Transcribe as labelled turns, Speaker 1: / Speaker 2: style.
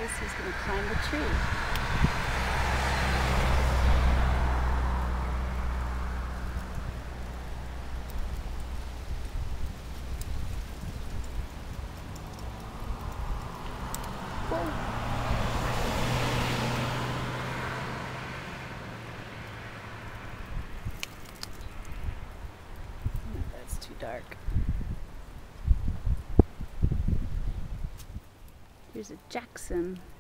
Speaker 1: says he's going to climb the tree. Whoa. No, that's too dark. Here's a Jackson.